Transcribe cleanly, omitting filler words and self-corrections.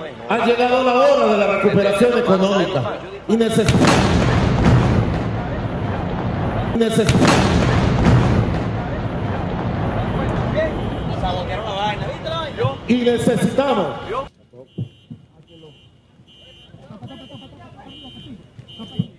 Ha llegado la hora de la recuperación económica y necesitamos